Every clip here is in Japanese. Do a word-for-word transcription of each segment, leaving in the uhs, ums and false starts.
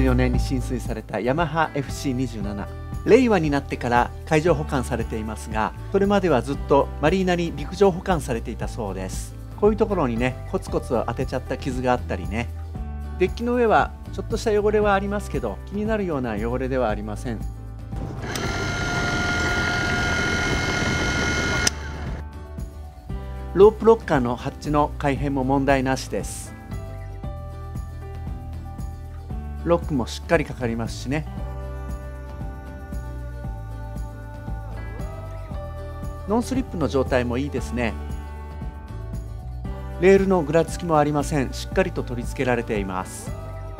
よねんに進水されたヤマハ エフシーにじゅうなな、令和になってから海上保管されていますが、それまではずっとマリーナに陸上保管されていたそうです。こういうところにねコツコツ当てちゃった傷があったりね、デッキの上はちょっとした汚れはありますけど、気になるような汚れではありません。ロープロッカーのハッチの改変も問題なしです。ロックもしっかりかかりますしね。ノンスリップの状態もいいですね。レールのぐらつきもありません。しっかりと取り付けられています。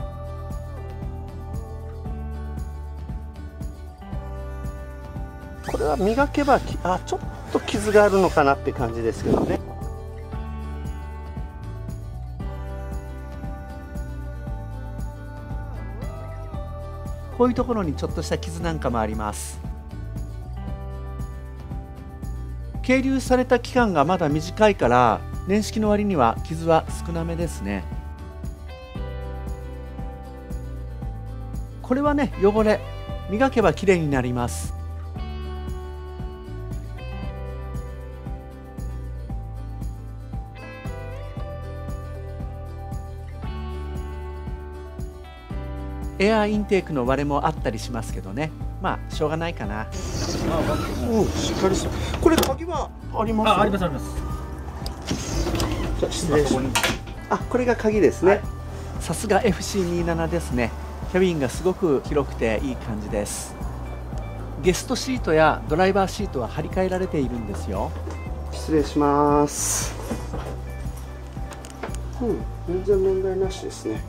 これは磨けばあちょっと傷があるのかなって感じですけどね。 こういうところにちょっとした傷なんかもあります。係留された期間がまだ短いから年式の割には傷は少なめですね。これはね汚れ磨けばきれいになります。エアーインテークの割れもあったりしますけどね、まあしょうがないかな。 おお、しっかりして。これ鍵はあります？ あ、ありますあります。 じゃあ失礼します。あ、これが鍵ですね。 さすが エフシーにじゅうなな ですね。キャビンがすごく広くていい感じです。ゲストシートやドライバーシートは張り替えられているんですよ。 失礼します。うん、全然問題なしですね。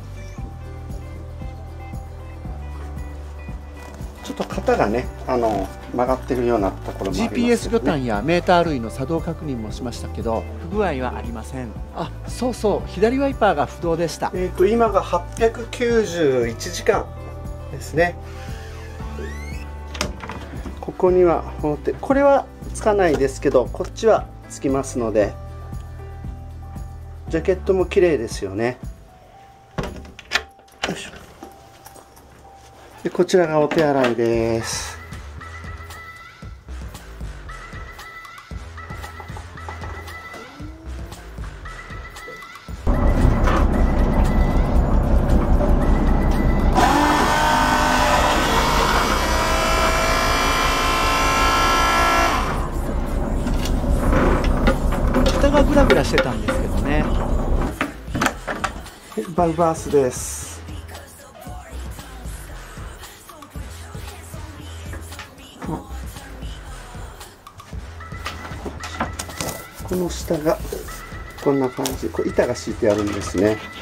ちょっと型がね、あの曲がってるようなところもありますけどね。 ジーピーエス ボタンやメーター類の作動確認もしましたけど不具合はありません。あ、そうそう、左ワイパーが不動でした。 えっと今がはっぴゃくきゅうじゅういちじかんですね。ここには表、これはつかないですけどこっちはつきますので、ジャケットも綺麗ですよね。よいしょ。でこちらがお手洗いです。 蓋がグラグラしてたんですけどね。 バルブアースです。この下がこんな感じ、これ板が敷いてあるんですね。